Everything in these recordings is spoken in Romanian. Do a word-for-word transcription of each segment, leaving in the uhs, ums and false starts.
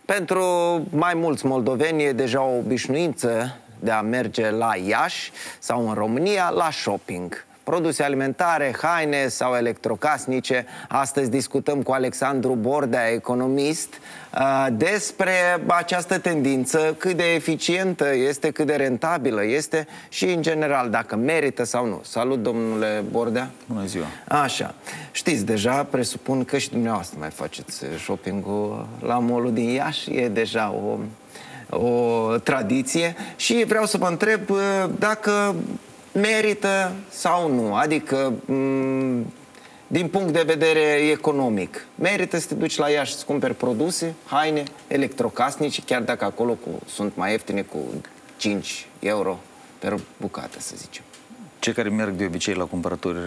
Pentru mai mulți moldoveni e deja o obișnuință de a merge la Iași sau în România la shopping. Produse alimentare, haine sau electrocasnice. Astăzi discutăm cu Alexandru Bordea, economist, despre această tendință, cât de eficientă este, cât de rentabilă este și, în general, dacă merită sau nu. Salut, domnule Bordea! Bună ziua! Așa, știți deja, presupun că și dumneavoastră mai faceți shopping-ul la mall-ul din Iași, e deja o, o tradiție și vreau să vă întreb dacă merită sau nu, adică din punct de vedere economic, merită să te duci la Iași să cumperi produse, haine, electrocasnice, chiar dacă acolo cu, sunt mai ieftine cu cinci euro per bucată, să zicem. Cei care merg de obicei la cumpărături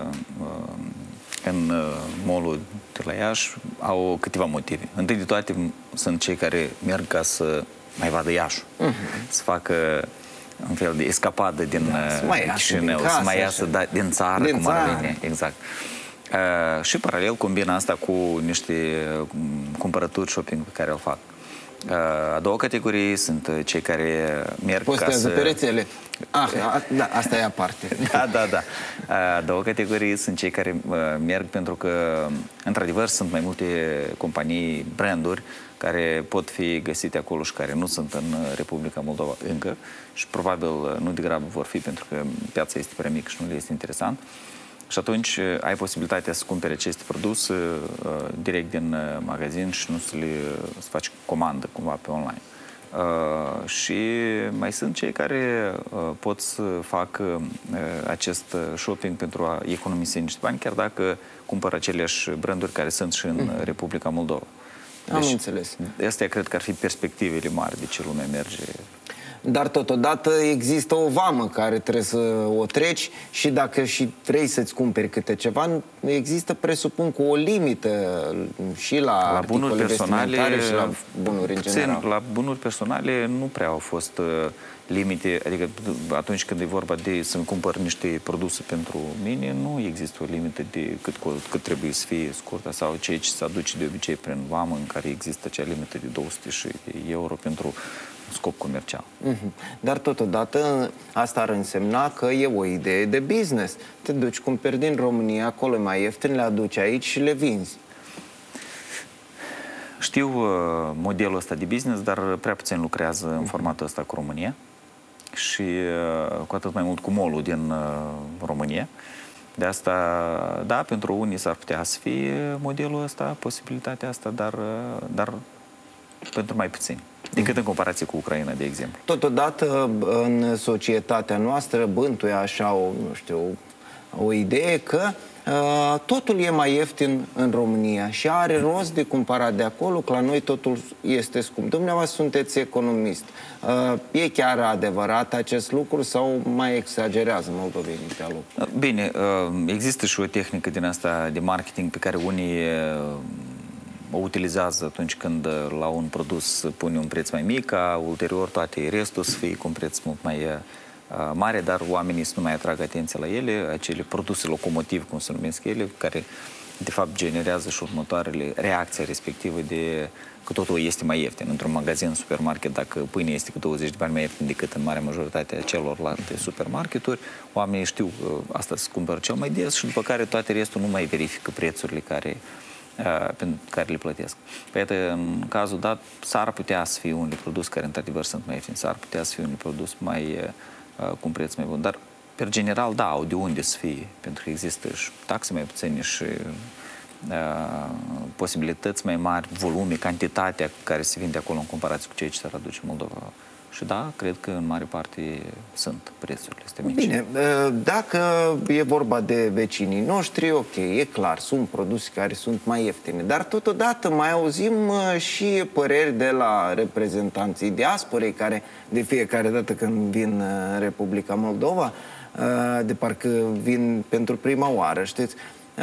în mall-ul de la Iași au câteva motive. Întâi de toate sunt cei care merg ca să mai vadă Iașul, uh-huh. să facă un fel de escapadă din da, Chișinău, să mai iasă da, din țară, din cum țară. ar veni. Exact. Uh, și paralel combină asta cu niște cumpărături shopping pe care o fac. Uh, a doua categorie sunt cei care merg Postează ca să... pe rețele. Ah, da, asta e aparte. Da, da, da. A doua categorie sunt cei care uh, merg pentru că, într-adevăr, sunt mai multe companii, branduri, care pot fi găsite acolo și care nu sunt în Republica Moldova încă și probabil nu degrabă vor fi pentru că piața este prea mică și nu le este interesant. Și atunci ai posibilitatea să cumperi aceste produse uh, direct din uh, magazin și nu să le să faci comandă cumva pe online. Uh, și mai sunt cei care uh, pot să facă uh, acest shopping pentru a economisi niște bani, chiar dacă cumpără aceleași branduri care sunt și în mm. Republica Moldova. Am deci, înțeles. Astea cred că ar fi perspectivele mari de ce lumea merge. Dar totodată există o vamă care trebuie să o treci și dacă și vrei să-ți cumperi câte ceva, există, presupun, cu o limită și la, la bunuri personale și la bunuri în general. La bunuri personale nu prea au fost uh, limite, adică atunci când e vorba de să-mi cumpăr niște produse pentru mine, nu există o limită de cât, cât trebuie să fie scurtă sau ceea ce se aduce de obicei prin vamă, în care există acea limită de două sute de euro pentru scop comercial. Mm-hmm. Dar totodată asta ar însemna că e o idee de business. Te duci, cumperi din România, acolo mai ieftin, le aduci aici și le vinzi. Știu uh, modelul ăsta de business, dar prea puțin lucrează în formatul ăsta cu România și uh, cu atât mai mult cu mall-ul din uh, România. De asta, da, pentru unii s-ar putea să fie modelul ăsta, posibilitatea asta, dar, uh, dar pentru mai puțini. Decât în comparație cu Ucraina, de exemplu. Totodată, în societatea noastră bântuie așa o, nu știu, o idee că uh, totul e mai ieftin în România și are rost de cumpărat de acolo, că la noi totul este scump. Dumneavoastră sunteți economist. Uh, e chiar adevărat acest lucru sau mai exagerează moldovenii pe aloc? Bine, uh, există și o tehnică din asta de marketing pe care unii uh, o utilizează atunci când la un produs pune un preț mai mic, ca ulterior toate restul să fie cu un preț mult mai uh, mare, dar oamenii să nu mai atragă atenția la ele, acele produse locomotiv, cum se numesc ele, care de fapt generează și următoarele reacții respective de că totul este mai ieftin. Într-un magazin, în supermarket, dacă pâine este cu douăzeci de bani mai ieftin decât în marea majoritate a celorlalte supermarketuri, oamenii știu uh, asta se cumpără cel mai des și după care toate restul nu mai verifică prețurile care pentru care le plătesc. Păi, în cazul dat, s-ar putea să fie unele produse care, într-adevăr, sunt mai ieftini, s-ar putea să fie unele produse mai, uh, cu un preț mai bun. Dar, pe general, da, au de unde să fie, pentru că există și taxe mai puține și uh, posibilități mai mari, volume, cantitatea care se vinde acolo în comparație cu ceea ce s-ar aduce în Moldova. Și da, cred că în mare parte sunt prețurile astea mici. Bine, dacă e vorba de vecinii noștri, ok, e clar, sunt produse care sunt mai ieftine, dar totodată mai auzim și păreri de la reprezentanții diasporei care de fiecare dată când vin în Republica Moldova, de parcă vin pentru prima oară, știți,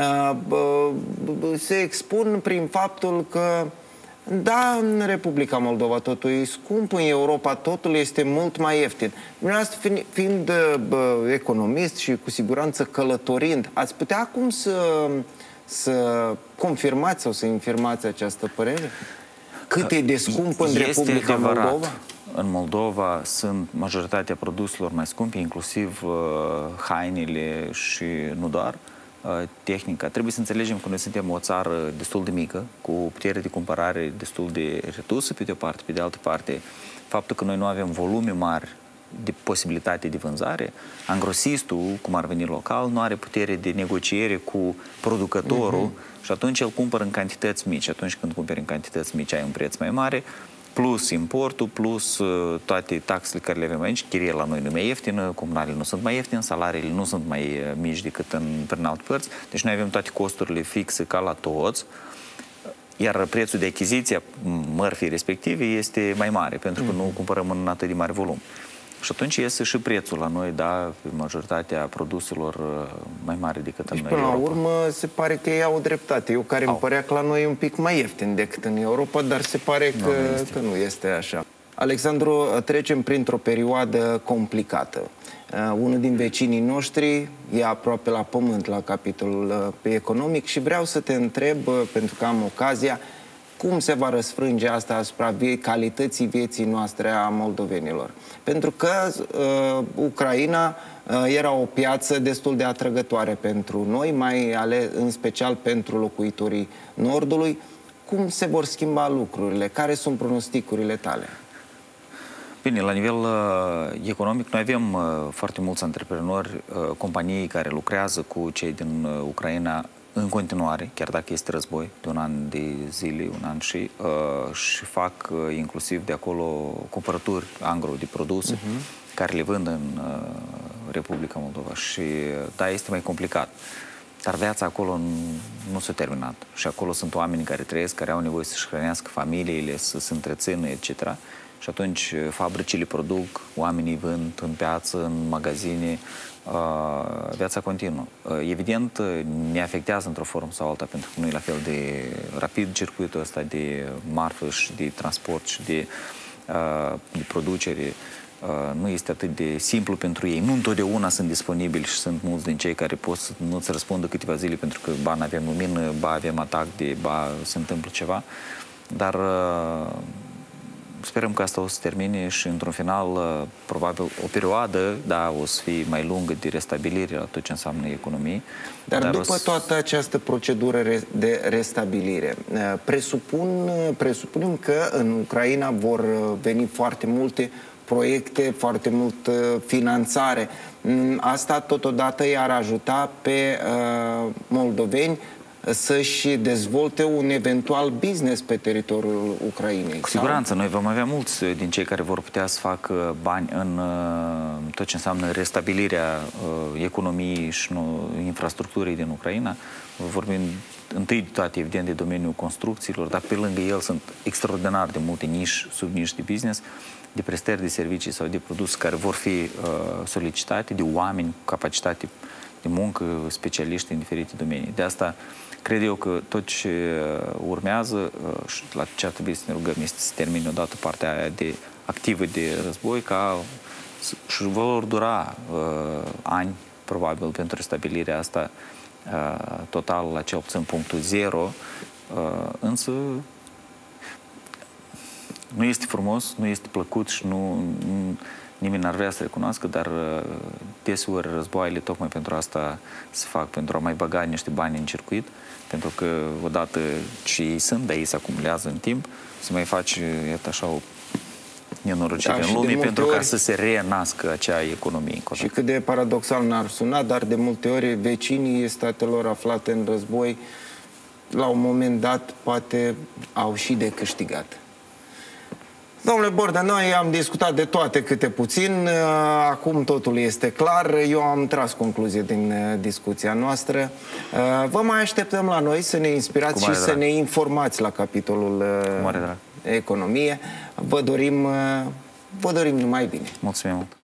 se expun prin faptul că da, în Republica Moldova totul e scump, în Europa totul este mult mai ieftin. Dumneavoastră, fiind bă, economist și cu siguranță călătorind, ați putea acum să, să confirmați sau să infirmați această părere? cât e de scump în este Republica adevărat. Moldova? În Moldova sunt majoritatea produselor mai scumpe, inclusiv uh, hainele și nu doar uh, tehnica. Trebuie să înțelegem că noi suntem o țară destul de mică, cu o putere de cumpărare destul de redusă pe de o parte, pe de altă parte, faptul că noi nu avem volume mari de posibilitate de vânzare, angrosistul, cum ar veni local, nu are putere de negociere cu producătorul uh-huh. și atunci el cumpără în cantități mici. Atunci când cumperi în cantități mici ai un preț mai mare, plus importul, plus uh, toate taxele care le avem aici. Chiria la noi nu mai ieftină, comunalele nu sunt mai ieftine, salariile nu sunt mai uh, mici decât în, prin alte părți. Deci noi avem toate costurile fixe ca la toți, iar prețul de achiziție a mărfii respective este mai mare, pentru că mm. nu cumpărăm în atât de mare volum. Și atunci iese și prețul la noi, da, majoritatea produselor mai mare decât deci, în până Europa. la urmă, se pare că ei au dreptate. Eu care au. îmi părea că la noi e un pic mai ieftin decât în Europa, dar se pare că nu este, că nu este așa. Alexandru, trecem printr-o perioadă complicată. Uh, unul din vecinii noștri e aproape la pământ la capitolul uh, economic și vreau să te întreb, uh, pentru că am ocazia, cum se va răsfrânge asta asupra vie calității vieții noastre a moldovenilor? Pentru că uh, Ucraina uh, era o piață destul de atrăgătoare pentru noi, mai ales în special pentru locuitorii Nordului. Cum se vor schimba lucrurile? Care sunt pronosticurile tale? Bine, la nivel uh, economic, noi avem uh, foarte mulți antreprenori, uh, companii care lucrează cu cei din uh, Ucraina în continuare, chiar dacă este război, de un an de zile, un an și, uh, și fac uh, inclusiv de acolo cumpărături angro de produse uh-huh. care le vând în uh, Republica Moldova. Și da, este mai complicat. Dar viața acolo nu s-a terminat. Și acolo sunt oameni care trăiesc, care au nevoie să-și hrănească familiile, să se întrețină, et cetera. Și atunci fabricile produc, oamenii vând în piață, în magazine, uh, viața continuă. Uh, evident, ne afectează într-o formă sau alta, pentru că nu e la fel de rapid circuitul ăsta de marfă și de transport și de, uh, de producere. Uh, nu este atât de simplu pentru ei. Nu întotdeauna sunt disponibili și sunt mulți din cei care pot să nu-ți răspundă câteva zile pentru că ba n-avem lumină, ba avem atac, de, ba se întâmplă ceva. Dar uh, sperăm că asta o să termine și într-un final, uh, probabil o perioadă, da, o să fie mai lungă de restabilire la tot ce înseamnă economie. Dar, dar după toată această procedură de restabilire, presupun, presupunem că în Ucraina vor veni foarte multe proiecte, foarte multă finanțare. Asta totodată i-ar ajuta pe uh, moldoveni să-și dezvolte un eventual business pe teritoriul Ucrainei. Cu siguranță, sau? Noi vom avea mulți din cei care vor putea să facă bani în uh, tot ce înseamnă restabilirea uh, economiei și nu, infrastructurii din Ucraina. Vorbim întâi de toate, evident, de domeniul construcțiilor, dar pe lângă el sunt extraordinar de multe niși, subniși de business, de prestări de servicii sau de produse care vor fi uh, solicitate de oameni cu capacitate de muncă, specialiști în diferite domenii. De asta cred eu că tot ce urmează uh, și la ce ar trebui să ne rugăm este să termine odată partea aia de activă de război, ca și vor dura uh, ani, probabil, pentru restabilirea asta uh, total la cel puțin punctul zero, uh, însă nu este frumos, nu este plăcut și nu, nu nimeni n-ar vrea să recunoască, dar deseori războaiele tocmai pentru asta se fac, pentru a mai băga niște bani în circuit, pentru că odată ce ei sunt, dar ei se acumulează în timp, se mai face, iată așa, o nenorocire da, în lume pentru ori, ca să se renască acea economie. Corect. Și cât de paradoxal n-ar suna, dar de multe ori vecinii statelor aflate în război, la un moment dat, poate au și de câștigat. Domnule Bordea, noi am discutat de toate câte puțin, acum totul este clar, eu am tras concluzie din discuția noastră. Vă mai așteptăm la noi să ne inspirați și să ne informați la capitolul economie. Vă dorim, vă dorim numai bine. Mulțumim mult!